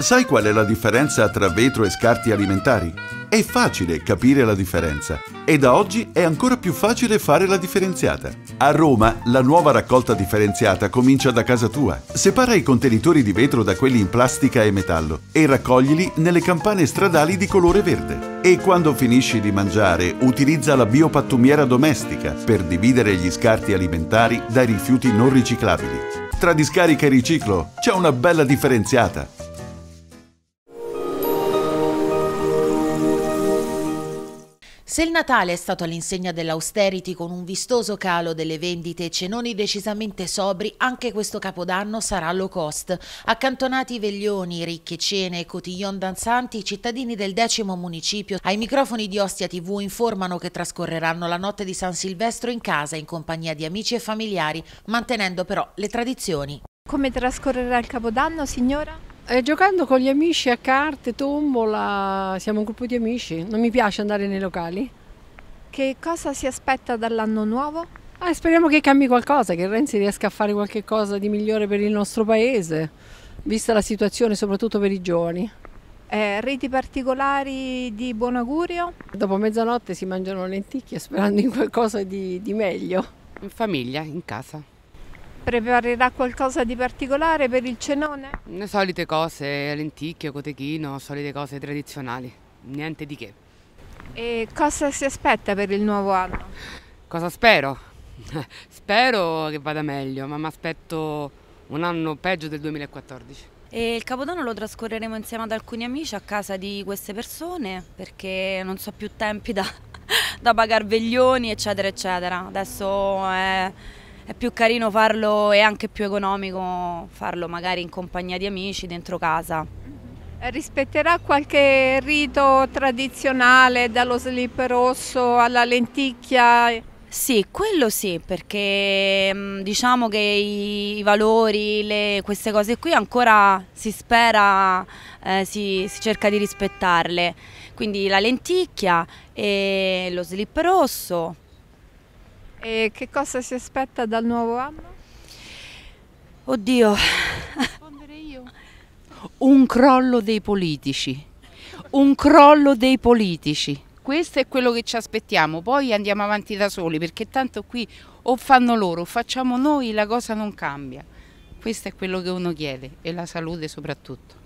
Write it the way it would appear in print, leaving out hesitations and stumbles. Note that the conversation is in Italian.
Sai qual è la differenza tra vetro e scarti alimentari? È facile capire la differenza e da oggi è ancora più facile fare la differenziata. A Roma la nuova raccolta differenziata comincia da casa tua. Separa i contenitori di vetro da quelli in plastica e metallo e raccoglili nelle campane stradali di colore verde. E quando finisci di mangiare, utilizza la biopattumiera domestica per dividere gli scarti alimentari dai rifiuti non riciclabili. Tra discarica e riciclo c'è una bella differenziata. Se il Natale è stato all'insegna dell'austerity con un vistoso calo delle vendite e cenoni decisamente sobri, anche questo Capodanno sarà low cost. Accantonati veglioni, ricche cene e cotillon danzanti, i cittadini del 10° municipio ai microfoni di Ostia TV informano che trascorreranno la notte di San Silvestro in casa in compagnia di amici e familiari, mantenendo però le tradizioni. Come trascorrerà il Capodanno, signora? Giocando con gli amici a carte, tombola, siamo un gruppo di amici, non mi piace andare nei locali. Che cosa si aspetta dall'anno nuovo? Speriamo che cambi qualcosa, che Renzi riesca a fare qualche cosa di migliore per il nostro paese, vista la situazione soprattutto per i giovani. Riti particolari di buon augurio? Dopo mezzanotte si mangiano lenticchie sperando in qualcosa di meglio. In famiglia, in casa. Preparerà qualcosa di particolare per il cenone? Le solite cose, lenticchie, cotechino, solite cose tradizionali, niente di che. E cosa si aspetta per il nuovo anno? Cosa spero? Spero che vada meglio, ma mi aspetto un anno peggio del 2014. E il Capodanno lo trascorreremo insieme ad alcuni amici a casa di queste persone perché non so più tempi da pagare veglioni eccetera eccetera. Adesso è più carino farlo e anche più economico farlo magari in compagnia di amici dentro casa. Rispetterà qualche rito tradizionale, dallo slip rosso alla lenticchia? Sì, quello sì, perché diciamo che i valori, queste cose qui ancora si spera, si cerca di rispettarle. Quindi la lenticchia e lo slip rosso. E che cosa si aspetta dal nuovo anno? Oddio. Rispondere io? Un crollo dei politici. Un crollo dei politici. Questo è quello che ci aspettiamo, poi andiamo avanti da soli, perché tanto qui o fanno loro o facciamo noi, la cosa non cambia. Questo è quello che uno chiede e la salute soprattutto.